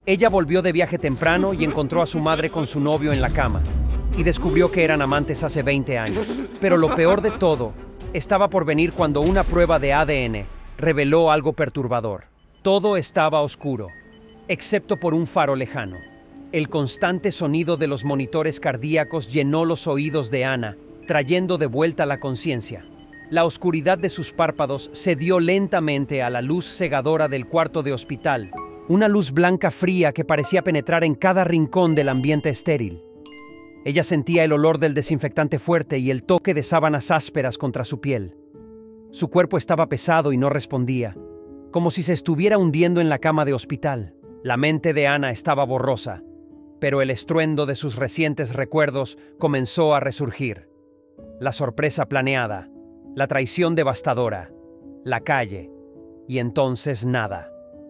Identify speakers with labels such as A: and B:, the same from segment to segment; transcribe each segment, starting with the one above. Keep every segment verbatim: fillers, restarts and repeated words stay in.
A: Ella volvió de viaje temprano y encontró a su madre con su novio en la cama, y descubrió que eran amantes hace veinte años. Pero lo peor de todo estaba por venir cuando una prueba de A D N reveló algo perturbador. Todo estaba oscuro, excepto por un faro lejano. El constante sonido de los monitores cardíacos llenó los oídos de Ana, trayendo de vuelta la conciencia. La oscuridad de sus párpados cedió lentamente a la luz cegadora del cuarto de hospital, una luz blanca fría que parecía penetrar en cada rincón del ambiente estéril. Ella sentía el olor del desinfectante fuerte y el toque de sábanas ásperas contra su piel. Su cuerpo estaba pesado y no respondía, como si se estuviera hundiendo en la cama de hospital. La mente de Ana estaba borrosa, pero el estruendo de sus recientes recuerdos comenzó a resurgir. La sorpresa planeada, la traición devastadora, la calle, y entonces nada.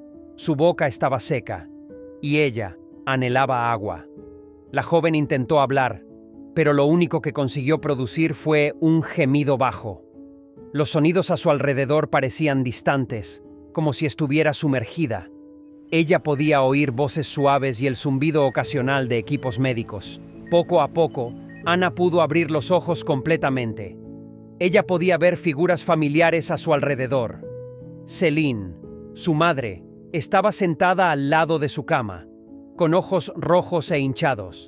A: Su boca estaba seca, y ella anhelaba agua. La joven intentó hablar, pero lo único que consiguió producir fue un gemido bajo. Los sonidos a su alrededor parecían distantes, como si estuviera sumergida. Ella podía oír voces suaves y el zumbido ocasional de equipos médicos. Poco a poco, Ana pudo abrir los ojos completamente. Ella podía ver figuras familiares a su alrededor. Celine, su madre, estaba sentada al lado de su cama, con ojos rojos e hinchados.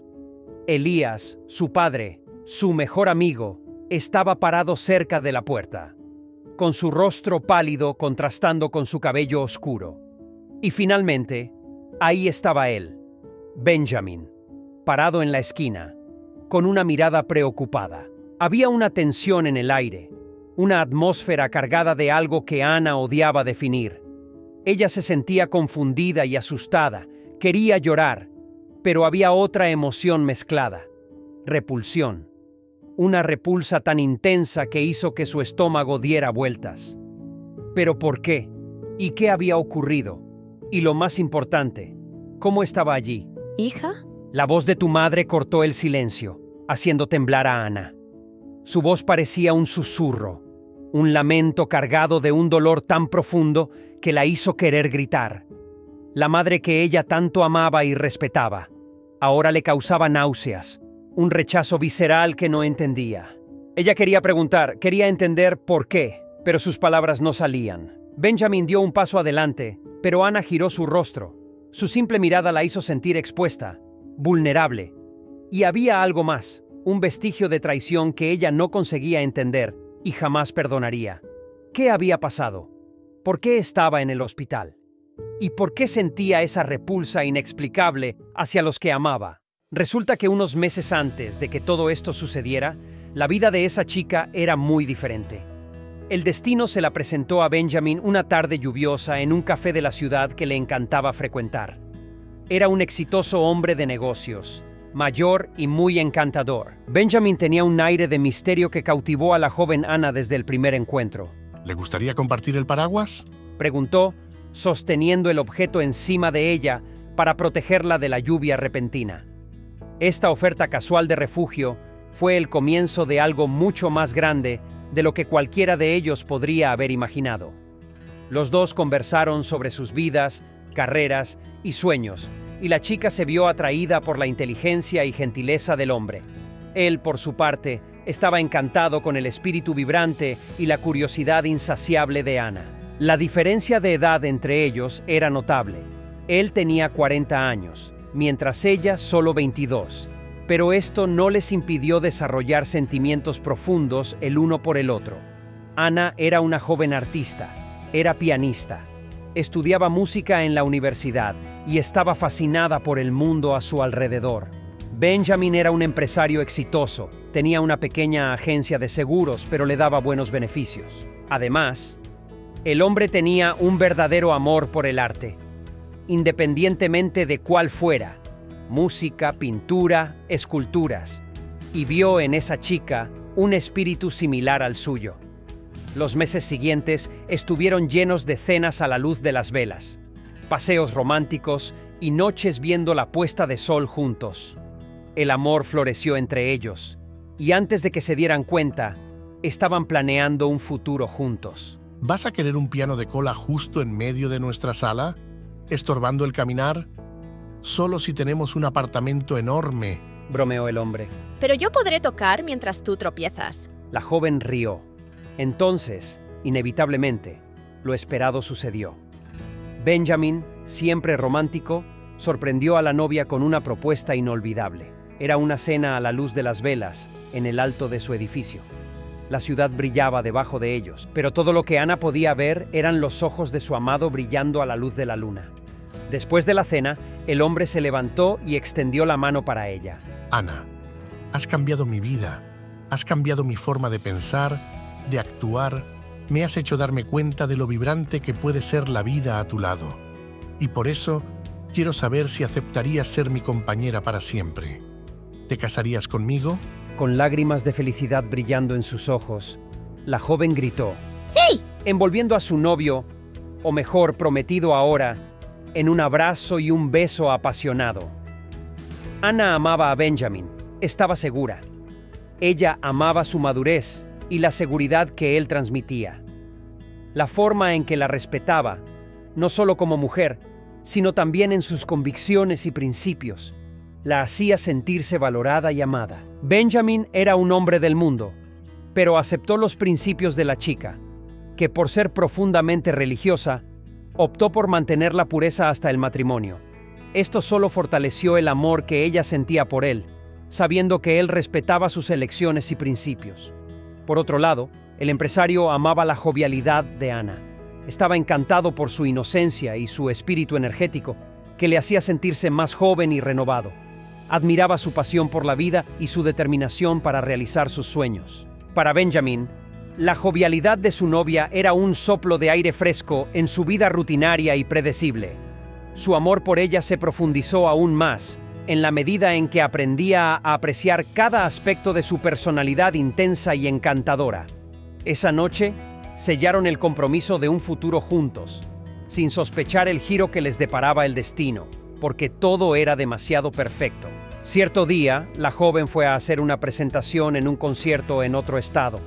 A: Elías, su padre, su mejor amigo, estaba parado cerca de la puerta, con su rostro pálido contrastando con su cabello oscuro. Y finalmente, ahí estaba él, Benjamin, parado en la esquina, con una mirada preocupada. Había una tensión en el aire, una atmósfera cargada de algo que Ana odiaba definir. Ella se sentía confundida y asustada, quería llorar, pero había otra emoción mezclada: repulsión. Una repulsa tan intensa que hizo que su estómago diera vueltas. ¿Pero por qué? ¿Y qué había ocurrido? Y lo más importante, ¿cómo estaba allí?
B: ¿Hija?
A: La voz de tu madre cortó el silencio, haciendo temblar a Ana. Su voz parecía un susurro, un lamento cargado de un dolor tan profundo que la hizo querer gritar. La madre que ella tanto amaba y respetaba, ahora le causaba náuseas, un rechazo visceral que no entendía. Ella quería preguntar, quería entender por qué, pero sus palabras no salían. Benjamin dio un paso adelante, pero Ana giró su rostro. Su simple mirada la hizo sentir expuesta, vulnerable. Y había algo más, un vestigio de traición que ella no conseguía entender y jamás perdonaría. ¿Qué había pasado? ¿Por qué estaba en el hospital? ¿Y por qué sentía esa repulsa inexplicable hacia los que amaba? Resulta que unos meses antes de que todo esto sucediera, la vida de esa chica era muy diferente. El destino se la presentó a Benjamin una tarde lluviosa en un café de la ciudad que le encantaba frecuentar. Era un exitoso hombre de negocios, mayor y muy encantador. Benjamin tenía un aire de misterio que cautivó a la joven Ana desde el primer encuentro.
C: ¿Le gustaría compartir el paraguas?,
A: preguntó, sosteniendo el objeto encima de ella para protegerla de la lluvia repentina. Esta oferta casual de refugio fue el comienzo de algo mucho más grande de lo que cualquiera de ellos podría haber imaginado. Los dos conversaron sobre sus vidas, carreras y sueños, y la chica se vio atraída por la inteligencia y gentileza del hombre. Él, por su parte, estaba encantado con el espíritu vibrante y la curiosidad insaciable de Ana. La diferencia de edad entre ellos era notable. Él tenía cuarenta años, mientras ella solo veintidós. Pero esto no les impidió desarrollar sentimientos profundos el uno por el otro. Ana era una joven artista, era pianista, estudiaba música en la universidad y estaba fascinada por el mundo a su alrededor. Benjamin era un empresario exitoso, tenía una pequeña agencia de seguros, pero le daba buenos beneficios. Además, el hombre tenía un verdadero amor por el arte, independientemente de cuál fuera: música, pintura, esculturas, y vio en esa chica un espíritu similar al suyo. Los meses siguientes estuvieron llenos de cenas a la luz de las velas, paseos románticos y noches viendo la puesta de sol juntos. El amor floreció entre ellos, y antes de que se dieran cuenta, estaban planeando un futuro juntos.
C: ¿Vas a querer un piano de cola justo en medio de nuestra sala, estorbando el caminar? Solo si tenemos un apartamento enorme.
A: Bromeó el hombre.
B: Pero yo podré tocar mientras tú tropiezas.
A: La joven rió. Entonces, inevitablemente, lo esperado sucedió. Benjamin, siempre romántico, sorprendió a la novia con una propuesta inolvidable. Era una cena a la luz de las velas, en el alto de su edificio. La ciudad brillaba debajo de ellos, pero todo lo que Ana podía ver eran los ojos de su amado brillando a la luz de la luna. Después de la cena, el hombre se levantó y extendió la mano para ella.
C: Ana, has cambiado mi vida. Has cambiado mi forma de pensar, de actuar. Me has hecho darme cuenta de lo vibrante que puede ser la vida a tu lado. Y por eso, quiero saber si aceptarías ser mi compañera para siempre. ¿Te casarías conmigo?
A: Con lágrimas de felicidad brillando en sus ojos, la joven gritó.
B: ¡Sí!
A: Envolviendo a su novio, o mejor, prometido ahora, en un abrazo y un beso apasionado. Ana amaba a Benjamin, estaba segura. Ella amaba su madurez y la seguridad que él transmitía. La forma en que la respetaba, no solo como mujer, sino también en sus convicciones y principios, la hacía sentirse valorada y amada. Benjamin era un hombre del mundo, pero aceptó los principios de la chica, que por ser profundamente religiosa, optó por mantener la pureza hasta el matrimonio. Esto solo fortaleció el amor que ella sentía por él, sabiendo que él respetaba sus elecciones y principios. Por otro lado, el empresario amaba la jovialidad de Ana. Estaba encantado por su inocencia y su espíritu energético, que le hacía sentirse más joven y renovado. Admiraba su pasión por la vida y su determinación para realizar sus sueños. Para Benjamin, la jovialidad de su novia era un soplo de aire fresco en su vida rutinaria y predecible. Su amor por ella se profundizó aún más, en la medida en que aprendía a apreciar cada aspecto de su personalidad intensa y encantadora. Esa noche, sellaron el compromiso de un futuro juntos, sin sospechar el giro que les deparaba el destino, porque todo era demasiado perfecto. Cierto día, la joven fue a hacer una presentación en un concierto en otro estado.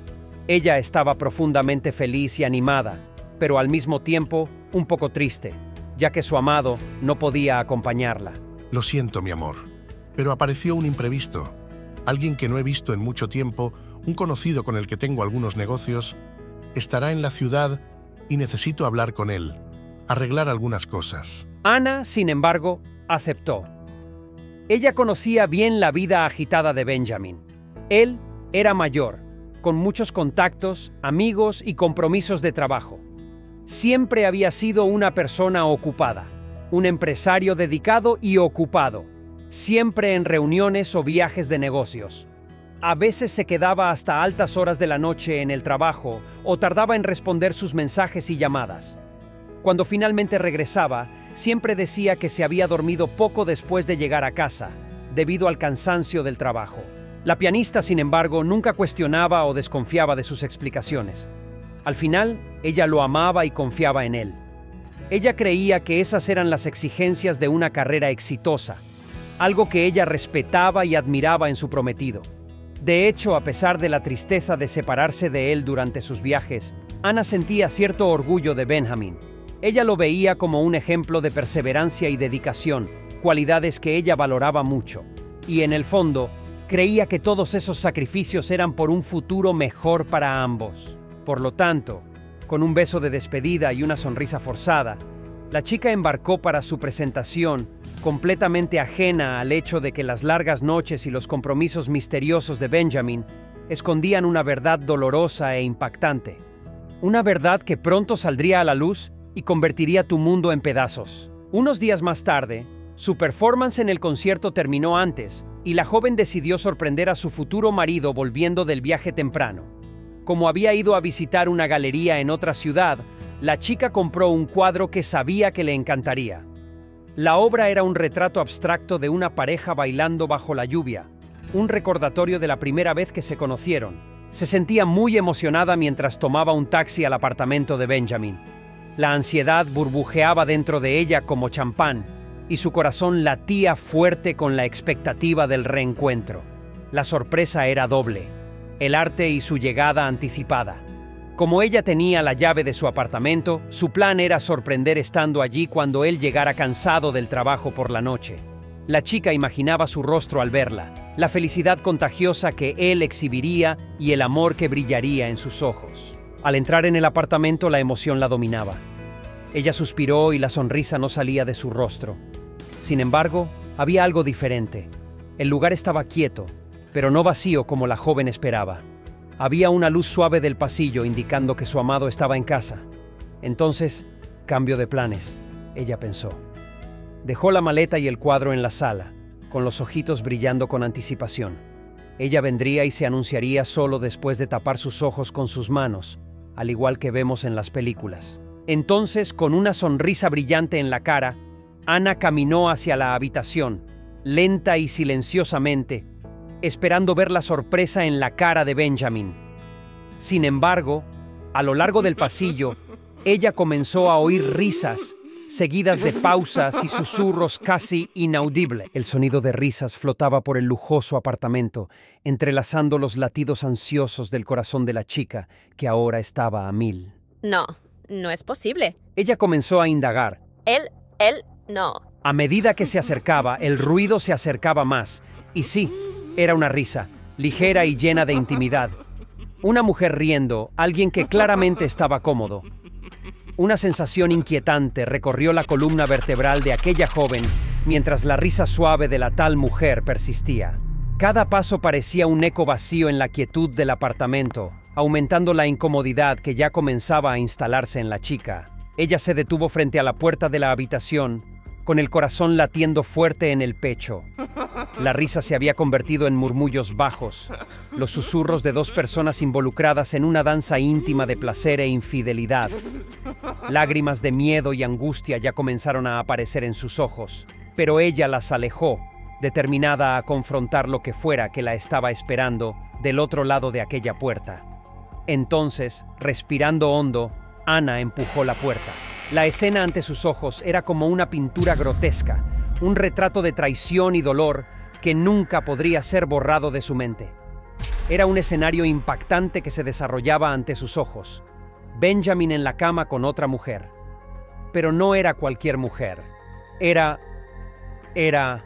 A: Ella estaba profundamente feliz y animada, pero al mismo tiempo un poco triste, ya que su amado no podía acompañarla.
C: Lo siento, mi amor, pero apareció un imprevisto. Alguien que no he visto en mucho tiempo, un conocido con el que tengo algunos negocios, estará en la ciudad y necesito hablar con él, arreglar algunas cosas.
A: Ana, sin embargo, aceptó. Ella conocía bien la vida agitada de Benjamin. Él era mayor, con muchos contactos, amigos y compromisos de trabajo. Siempre había sido una persona ocupada, un empresario dedicado y ocupado, siempre en reuniones o viajes de negocios. A veces se quedaba hasta altas horas de la noche en el trabajo o tardaba en responder sus mensajes y llamadas. Cuando finalmente regresaba, siempre decía que se había dormido poco después de llegar a casa, debido al cansancio del trabajo. La pianista, sin embargo, nunca cuestionaba o desconfiaba de sus explicaciones. Al final, ella lo amaba y confiaba en él. Ella creía que esas eran las exigencias de una carrera exitosa, algo que ella respetaba y admiraba en su prometido. De hecho, a pesar de la tristeza de separarse de él durante sus viajes, Ana sentía cierto orgullo de Benjamin. Ella lo veía como un ejemplo de perseverancia y dedicación, cualidades que ella valoraba mucho. Y en el fondo, creía que todos esos sacrificios eran por un futuro mejor para ambos. Por lo tanto, con un beso de despedida y una sonrisa forzada, la chica embarcó para su presentación, completamente ajena al hecho de que las largas noches y los compromisos misteriosos de Benjamin escondían una verdad dolorosa e impactante. Una verdad que pronto saldría a la luz y convertiría tu mundo en pedazos. Unos días más tarde, su performance en el concierto terminó antes y la joven decidió sorprender a su futuro marido volviendo del viaje temprano. Como había ido a visitar una galería en otra ciudad, la chica compró un cuadro que sabía que le encantaría. La obra era un retrato abstracto de una pareja bailando bajo la lluvia, un recordatorio de la primera vez que se conocieron. Se sentía muy emocionada mientras tomaba un taxi al apartamento de Benjamin. La ansiedad burbujeaba dentro de ella como champán, y su corazón latía fuerte con la expectativa del reencuentro. La sorpresa era doble: el arte y su llegada anticipada. Como ella tenía la llave de su apartamento, su plan era sorprender estando allí cuando él llegara cansado del trabajo por la noche. La chica imaginaba su rostro al verla, la felicidad contagiosa que él exhibiría y el amor que brillaría en sus ojos. Al entrar en el apartamento, la emoción la dominaba. Ella suspiró y la sonrisa no salía de su rostro. Sin embargo, había algo diferente. El lugar estaba quieto, pero no vacío como la joven esperaba. Había una luz suave del pasillo indicando que su amado estaba en casa. Entonces, cambio de planes, ella pensó. Dejó la maleta y el cuadro en la sala, con los ojitos brillando con anticipación. Ella vendría y se anunciaría solo después de tapar sus ojos con sus manos, al igual que vemos en las películas. Entonces, con una sonrisa brillante en la cara, Ana caminó hacia la habitación, lenta y silenciosamente, esperando ver la sorpresa en la cara de Benjamin. Sin embargo, a lo largo del pasillo, ella comenzó a oír risas, seguidas de pausas y susurros casi inaudibles. El sonido de risas flotaba por el lujoso apartamento, entrelazando los latidos ansiosos del corazón de la chica, que ahora estaba a mil.
B: No, no es posible.
A: Ella comenzó a indagar.
B: Él, él, no.
A: A medida que se acercaba, el ruido se acercaba más. Y sí, era una risa, ligera y llena de intimidad. Una mujer riendo, alguien que claramente estaba cómodo. Una sensación inquietante recorrió la columna vertebral de aquella joven mientras la risa suave de la tal mujer persistía. Cada paso parecía un eco vacío en la quietud del apartamento, aumentando la incomodidad que ya comenzaba a instalarse en la chica. Ella se detuvo frente a la puerta de la habitación, con el corazón latiendo fuerte en el pecho. La risa se había convertido en murmullos bajos, los susurros de dos personas involucradas en una danza íntima de placer e infidelidad. Lágrimas de miedo y angustia ya comenzaron a aparecer en sus ojos, pero ella las alejó, determinada a confrontar lo que fuera que la estaba esperando del otro lado de aquella puerta. Entonces, respirando hondo, Ana empujó la puerta. La escena ante sus ojos era como una pintura grotesca, un retrato de traición y dolor que nunca podría ser borrado de su mente. Era un escenario impactante que se desarrollaba ante sus ojos. Benjamin en la cama con otra mujer. Pero no era cualquier mujer. Era... era...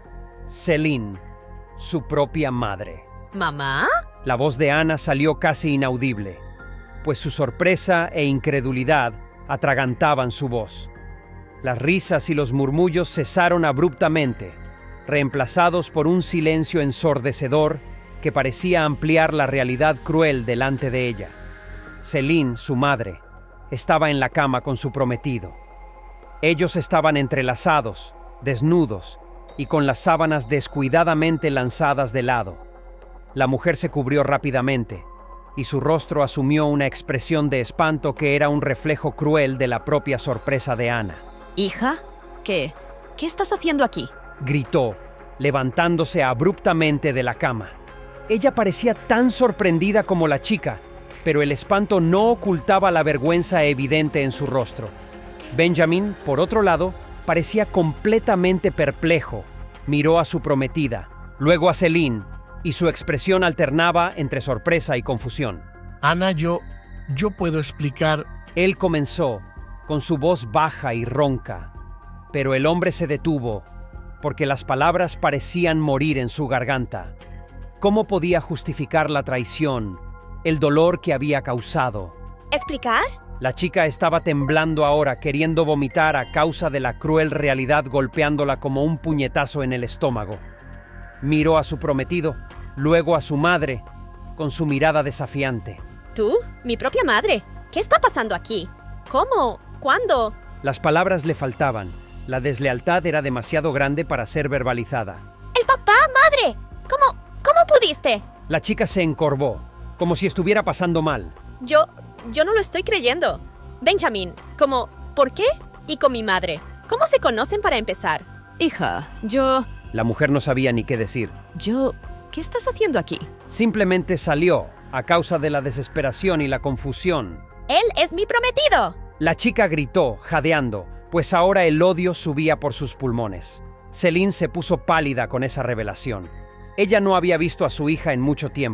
A: Celine, su propia madre.
B: ¿Mamá?
A: La voz de Ana salió casi inaudible, pues su sorpresa e incredulidad atragantaban su voz. Las risas y los murmullos cesaron abruptamente, reemplazados por un silencio ensordecedor que parecía ampliar la realidad cruel delante de ella. Celine, su madre, estaba en la cama con su prometido. Ellos estaban entrelazados, desnudos y con las sábanas descuidadamente lanzadas de lado. La mujer se cubrió rápidamente, y su rostro asumió una expresión de espanto que era un reflejo cruel de la propia sorpresa de Ana.
B: ¿Hija? ¿Qué? ¿Qué estás haciendo aquí?
A: Gritó, levantándose abruptamente de la cama. Ella parecía tan sorprendida como la chica, pero el espanto no ocultaba la vergüenza evidente en su rostro. Benjamin, por otro lado, parecía completamente perplejo. Miró a su prometida, luego a Celine, y su expresión alternaba entre sorpresa y confusión.
C: Ana, yo... yo puedo explicar...
A: Él comenzó, con su voz baja y ronca, pero el hombre se detuvo, porque las palabras parecían morir en su garganta. ¿Cómo podía justificar la traición, el dolor que había causado?
B: ¿Explicar?
A: La chica estaba temblando ahora, queriendo vomitar a causa de la cruel realidad golpeándola como un puñetazo en el estómago. Miró a su prometido, luego a su madre, con su mirada desafiante.
B: ¿Tú? ¿Mi propia madre? ¿Qué está pasando aquí? ¿Cómo? ¿Cuándo?
A: Las palabras le faltaban. La deslealtad era demasiado grande para ser verbalizada.
B: ¡El papá, madre! ¿Cómo? ¿Cómo pudiste?
A: La chica se encorvó, como si estuviera pasando mal.
B: Yo... yo no lo estoy creyendo. Benjamin, ¿cómo? ¿Por qué? Y con mi madre. ¿Cómo se conocen para empezar? Hija, yo...
A: La mujer no sabía ni qué decir.
B: Yo... ¿qué estás haciendo aquí?
A: Simplemente salió, a causa de la desesperación y la confusión.
B: ¡Él es mi prometido!
A: La chica gritó, jadeando, pues ahora el odio subía por sus pulmones. Celine se puso pálida con esa revelación. Ella no había visto a su hija en mucho tiempo,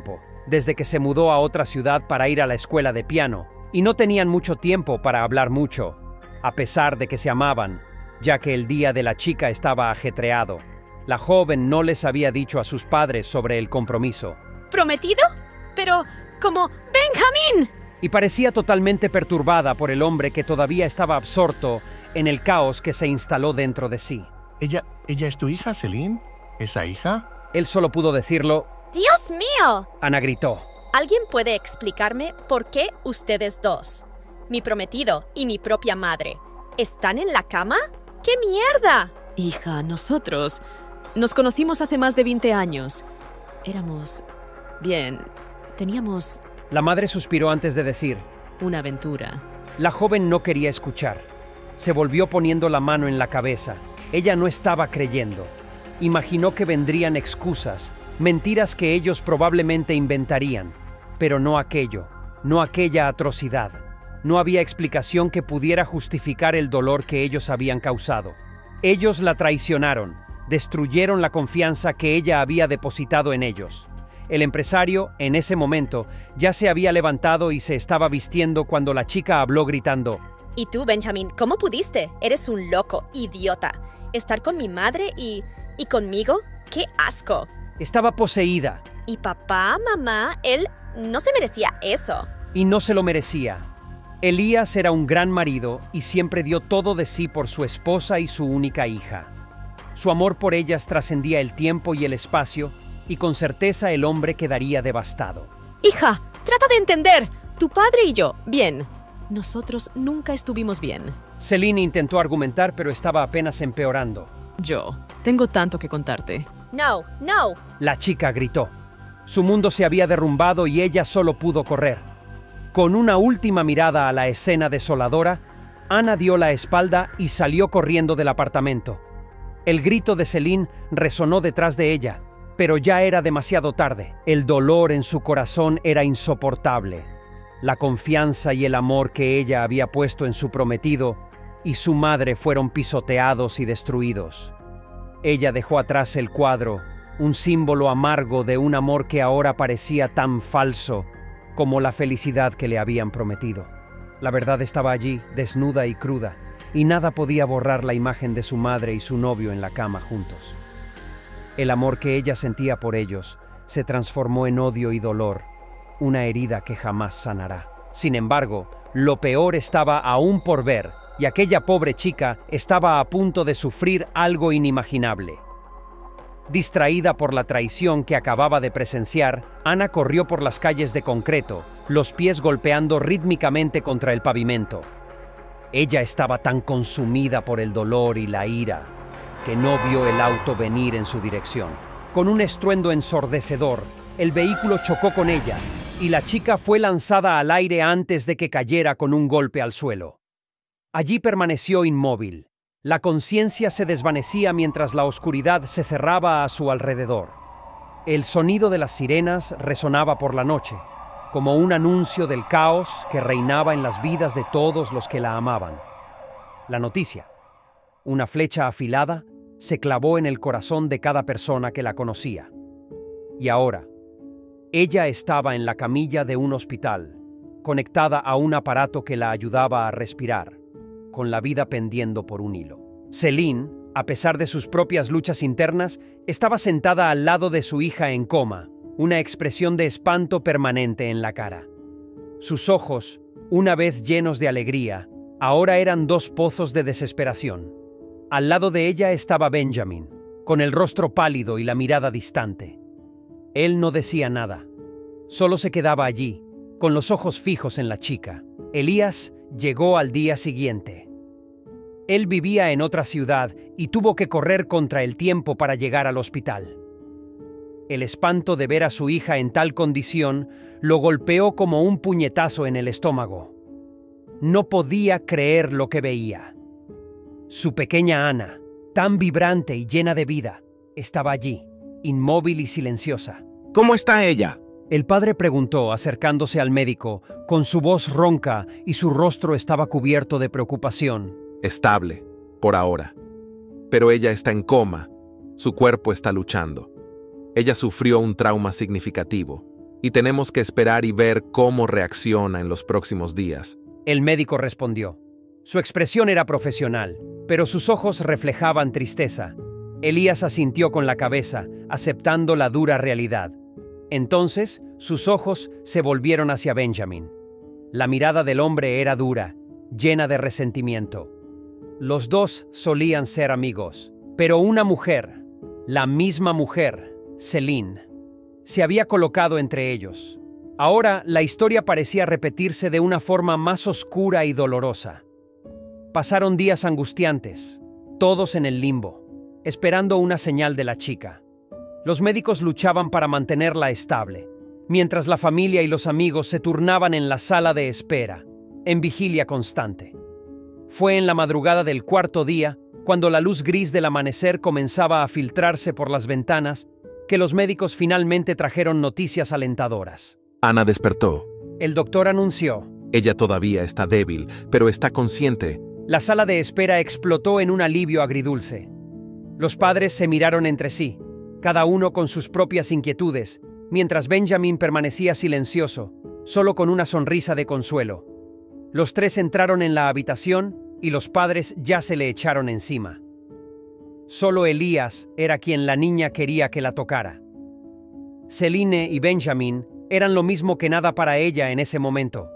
A: desde que se mudó a otra ciudad para ir a la escuela de piano, y no tenían mucho tiempo para hablar mucho, a pesar de que se amaban, ya que el día de la chica estaba ajetreado. La joven no les había dicho a sus padres sobre el compromiso.
B: ¿Prometido? Pero, como Benjamín.
A: Y parecía totalmente perturbada por el hombre que todavía estaba absorto en el caos que se instaló dentro de sí.
C: ¿Ella, ella es tu hija, Celine? ¿Esa hija?
A: Él solo pudo decirlo.
B: ¡Dios mío!
A: Ana gritó.
B: ¿Alguien puede explicarme por qué ustedes dos, mi prometido y mi propia madre, están en la cama? ¡Qué mierda!
D: Hija, nosotros nos conocimos hace más de veinte años. Éramos... bien, teníamos...
A: La madre suspiró antes de decir.
D: Una aventura.
A: La joven no quería escuchar. Se volvió poniendo la mano en la cabeza. Ella no estaba creyendo. Imaginó que vendrían excusas, mentiras que ellos probablemente inventarían. Pero no aquello, no aquella atrocidad. No había explicación que pudiera justificar el dolor que ellos habían causado. Ellos la traicionaron, destruyeron la confianza que ella había depositado en ellos. El empresario, en ese momento, ya se había levantado y se estaba vistiendo cuando la chica habló gritando.
B: ¿Y tú, Benjamín, cómo pudiste? Eres un loco, idiota. Estar con mi madre y... ¿y conmigo? ¡Qué asco!
A: Estaba poseída.
B: Y papá, mamá, él no se merecía eso.
A: Y no se lo merecía. Elías era un gran marido y siempre dio todo de sí por su esposa y su única hija. Su amor por ellas trascendía el tiempo y el espacio, y con certeza el hombre quedaría devastado.
D: Hija, trata de entender. Tu padre y yo, bien. Nosotros nunca estuvimos bien.
A: Celine intentó argumentar, pero estaba apenas empeorando.
D: Yo, tengo tanto que contarte.
B: No, no.
A: La chica gritó. Su mundo se había derrumbado y ella solo pudo correr. Con una última mirada a la escena desoladora, Ana dio la espalda y salió corriendo del apartamento. El grito de Celine resonó detrás de ella, pero ya era demasiado tarde. El dolor en su corazón era insoportable. La confianza y el amor que ella había puesto en su prometido y su madre fueron pisoteados y destruidos. Ella dejó atrás el cuadro, un símbolo amargo de un amor que ahora parecía tan falso como la felicidad que le habían prometido. La verdad estaba allí, desnuda y cruda, y nada podía borrar la imagen de su madre y su novio en la cama juntos. El amor que ella sentía por ellos se transformó en odio y dolor, una herida que jamás sanará. Sin embargo, lo peor estaba aún por ver, y aquella pobre chica estaba a punto de sufrir algo inimaginable. Distraída por la traición que acababa de presenciar, Ana corrió por las calles de concreto, los pies golpeando rítmicamente contra el pavimento. Ella estaba tan consumida por el dolor y la ira que no vio el auto venir en su dirección. Con un estruendo ensordecedor, el vehículo chocó con ella y la chica fue lanzada al aire antes de que cayera con un golpe al suelo. Allí permaneció inmóvil. La conciencia se desvanecía mientras la oscuridad se cerraba a su alrededor. El sonido de las sirenas resonaba por la noche, como un anuncio del caos que reinaba en las vidas de todos los que la amaban. La noticia, una flecha afilada, se clavó en el corazón de cada persona que la conocía. Y ahora, ella estaba en la camilla de un hospital, conectada a un aparato que la ayudaba a respirar, con la vida pendiendo por un hilo. Celine, a pesar de sus propias luchas internas, estaba sentada al lado de su hija en coma, una expresión de espanto permanente en la cara. Sus ojos, una vez llenos de alegría, ahora eran dos pozos de desesperación. Al lado de ella estaba Benjamín, con el rostro pálido y la mirada distante. Él no decía nada, solo se quedaba allí, con los ojos fijos en la chica. Elías llegó al día siguiente. Él vivía en otra ciudad y tuvo que correr contra el tiempo para llegar al hospital. El espanto de ver a su hija en tal condición lo golpeó como un puñetazo en el estómago. No podía creer lo que veía. Su pequeña Ana, tan vibrante y llena de vida, estaba allí, inmóvil y silenciosa.
E: ¿Cómo está ella?
A: El padre preguntó, acercándose al médico, con su voz ronca y su rostro estaba cubierto de preocupación.
E: Estable, por ahora. Pero ella está en coma. Su cuerpo está luchando. Ella sufrió un trauma significativo y tenemos que esperar y ver cómo reacciona en los próximos días.
A: El médico respondió. Su expresión era profesional, pero sus ojos reflejaban tristeza. Elías asintió con la cabeza, aceptando la dura realidad. Entonces, sus ojos se volvieron hacia Benjamin. La mirada del hombre era dura, llena de resentimiento. Los dos solían ser amigos, pero una mujer, la misma mujer, Celine, se había colocado entre ellos. Ahora la historia parecía repetirse de una forma más oscura y dolorosa. Pasaron días angustiantes, todos en el limbo, esperando una señal de la chica. Los médicos luchaban para mantenerla estable, mientras la familia y los amigos se turnaban en la sala de espera, en vigilia constante. Fue en la madrugada del cuarto día, cuando la luz gris del amanecer comenzaba a filtrarse por las ventanas, que los médicos finalmente trajeron noticias alentadoras.
E: Ana despertó.
A: El doctor anunció.
E: Ella todavía está débil, pero está consciente.
A: La sala de espera explotó en un alivio agridulce. Los padres se miraron entre sí, cada uno con sus propias inquietudes, mientras Benjamin permanecía silencioso, solo con una sonrisa de consuelo. Los tres entraron en la habitación y los padres ya se le echaron encima. Solo Elías era quien la niña quería que la tocara. Celine y Benjamin eran lo mismo que nada para ella en ese momento.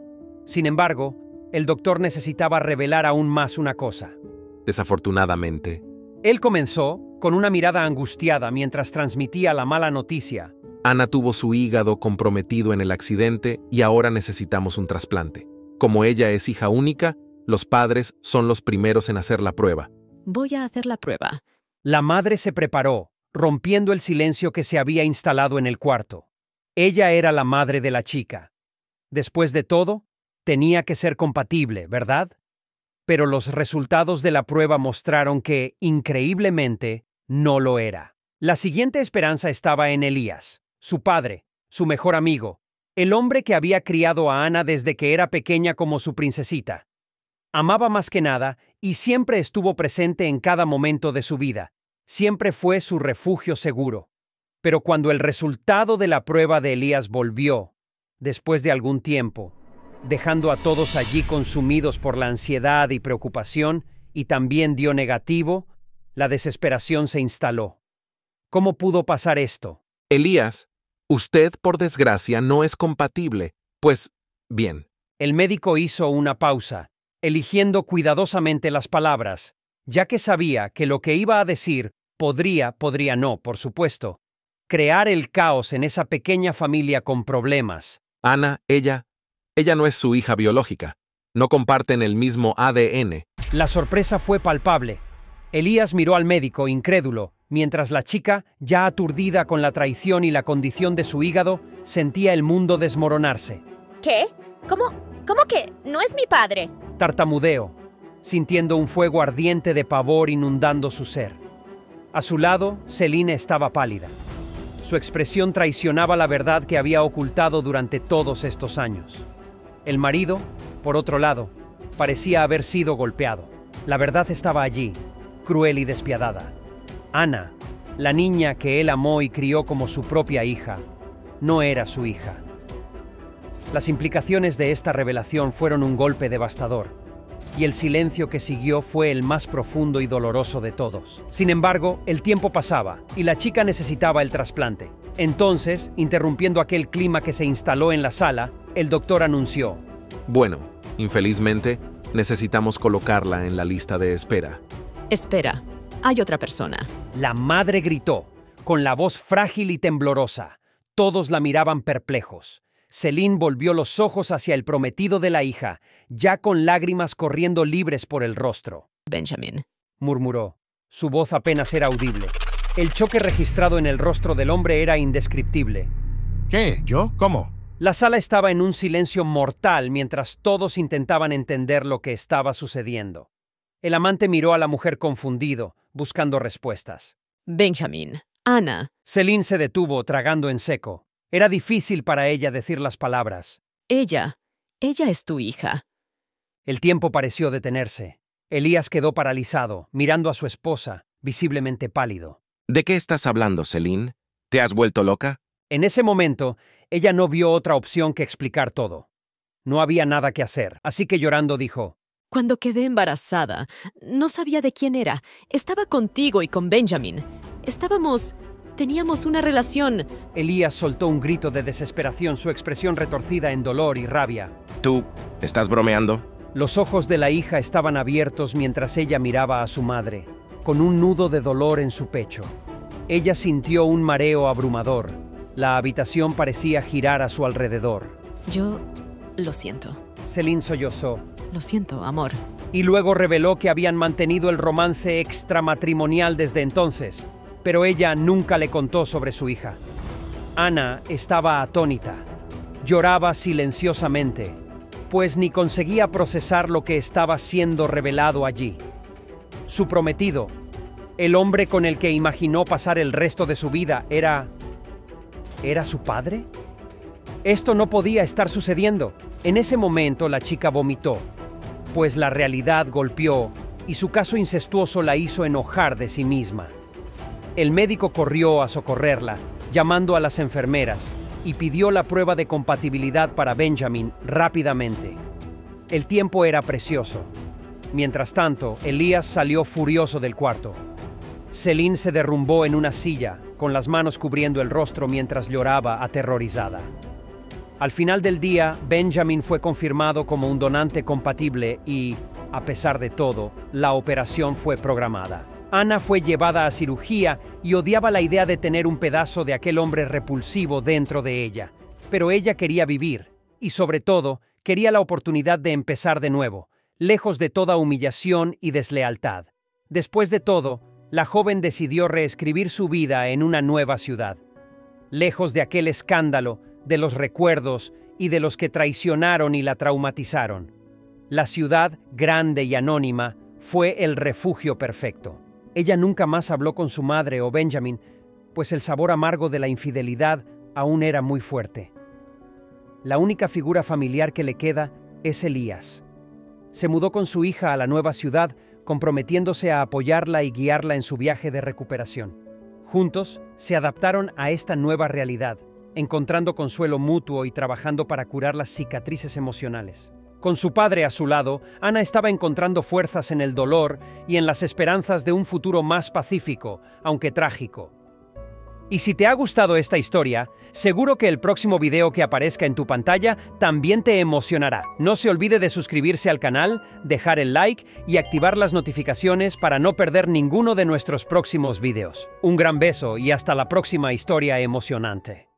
A: Sin embargo, el doctor necesitaba revelar aún más una cosa.
E: Desafortunadamente.
A: Él comenzó con una mirada angustiada mientras transmitía la mala noticia.
E: Ana tuvo su hígado comprometido en el accidente y ahora necesitamos un trasplante. Como ella es hija única, los padres son los primeros en hacer la prueba.
D: Voy a hacer la prueba.
A: La madre se preparó, rompiendo el silencio que se había instalado en el cuarto. Ella era la madre de la chica. Después de todo, tenía que ser compatible, ¿verdad? Pero los resultados de la prueba mostraron que, increíblemente, no lo era. La siguiente esperanza estaba en Elías, su padre, su mejor amigo, el hombre que había criado a Ana desde que era pequeña como su princesita. Amaba más que nada y siempre estuvo presente en cada momento de su vida. Siempre fue su refugio seguro. Pero cuando el resultado de la prueba de Elías volvió, después de algún tiempo, dejando a todos allí consumidos por la ansiedad y preocupación, y también dio negativo, la desesperación se instaló. ¿Cómo pudo pasar esto?
E: Elías, usted, por desgracia, no es compatible. Pues, bien.
A: El médico hizo una pausa, eligiendo cuidadosamente las palabras, ya que sabía que lo que iba a decir podría, podría no, por supuesto, crear el caos en esa pequeña familia con problemas.
E: Ana, ella, ella no es su hija biológica. No comparten el mismo A D N.
A: La sorpresa fue palpable. Elías miró al médico, incrédulo, mientras la chica, ya aturdida con la traición y la condición de su hígado, sentía el mundo desmoronarse.
B: ¿Qué? ¿Cómo? ¿Cómo que no es mi padre?
A: Tartamudeó, sintiendo un fuego ardiente de pavor inundando su ser. A su lado, Celine estaba pálida. Su expresión traicionaba la verdad que había ocultado durante todos estos años. El marido, por otro lado, parecía haber sido golpeado. La verdad estaba allí, cruel y despiadada. Ana, la niña que él amó y crió como su propia hija, no era su hija. Las implicaciones de esta revelación fueron un golpe devastador, y el silencio que siguió fue el más profundo y doloroso de todos. Sin embargo, el tiempo pasaba, y la chica necesitaba el trasplante. Entonces, interrumpiendo aquel clima que se instaló en la sala, el doctor anunció:
E: Bueno, infelizmente, necesitamos colocarla en la lista de espera.
D: Espera, hay otra persona.
A: La madre gritó, con la voz frágil y temblorosa. Todos la miraban perplejos. Celine volvió los ojos hacia el prometido de la hija, ya con lágrimas corriendo libres por el rostro.
D: Benjamin,
A: murmuró. Su voz apenas era audible. El choque registrado en el rostro del hombre era indescriptible.
C: ¿Qué? ¿Yo? ¿Cómo?
A: La sala estaba en un silencio mortal mientras todos intentaban entender lo que estaba sucediendo. El amante miró a la mujer confundido, buscando respuestas.
D: Benjamin, Ana.
A: Celine se detuvo, tragando en seco. Era difícil para ella decir las palabras.
D: Ella, ella es tu hija.
A: El tiempo pareció detenerse. Elías quedó paralizado, mirando a su esposa, visiblemente pálido.
F: ¿De qué estás hablando, Celine? ¿Te has vuelto loca?
A: En ese momento, Ella no vio otra opción que explicar todo. No había nada que hacer, así que llorando dijo:
D: Cuando quedé embarazada, no sabía de quién era. Estaba contigo y con Benjamin. Estábamos... teníamos una relación.
A: Elías soltó un grito de desesperación, su expresión retorcida en dolor y rabia.
F: ¿Tú estás bromeando?
A: Los ojos de la hija estaban abiertos mientras ella miraba a su madre, con un nudo de dolor en su pecho. Ella sintió un mareo abrumador. La habitación parecía girar a su alrededor.
D: Yo... lo siento.
A: Celine sollozó.
D: Lo siento, amor.
A: Y luego reveló que habían mantenido el romance extramatrimonial desde entonces, pero ella nunca le contó sobre su hija. Ana estaba atónita. Lloraba silenciosamente, pues ni conseguía procesar lo que estaba siendo revelado allí. Su prometido, el hombre con el que imaginó pasar el resto de su vida, era... ¿era su padre? Esto no podía estar sucediendo. En ese momento la chica vomitó, pues la realidad golpeó y su caso incestuoso la hizo enojar de sí misma. El médico corrió a socorrerla, llamando a las enfermeras, y pidió la prueba de compatibilidad para Benjamin rápidamente. El tiempo era precioso. Mientras tanto, Elías salió furioso del cuarto. Celine se derrumbó en una silla, con las manos cubriendo el rostro mientras lloraba aterrorizada. Al final del día, Benjamin fue confirmado como un donante compatible y, a pesar de todo, la operación fue programada. Ana fue llevada a cirugía y odiaba la idea de tener un pedazo de aquel hombre repulsivo dentro de ella. Pero ella quería vivir y, sobre todo, quería la oportunidad de empezar de nuevo, lejos de toda humillación y deslealtad. Después de todo, la joven decidió reescribir su vida en una nueva ciudad. Lejos de aquel escándalo, de los recuerdos y de los que traicionaron y la traumatizaron. La ciudad, grande y anónima, fue el refugio perfecto. Ella nunca más habló con su madre o Benjamin, pues el sabor amargo de la infidelidad aún era muy fuerte. La única figura familiar que le queda es Elías. Se mudó con su hija a la nueva ciudad, comprometiéndose a apoyarla y guiarla en su viaje de recuperación. Juntos, se adaptaron a esta nueva realidad, encontrando consuelo mutuo y trabajando para curar las cicatrices emocionales. Con su padre a su lado, Ana estaba encontrando fuerzas en el dolor y en las esperanzas de un futuro más pacífico, aunque trágico. Y si te ha gustado esta historia, seguro que el próximo video que aparezca en tu pantalla también te emocionará. No se olvide de suscribirse al canal, dejar el like y activar las notificaciones para no perder ninguno de nuestros próximos videos. Un gran beso y hasta la próxima historia emocionante.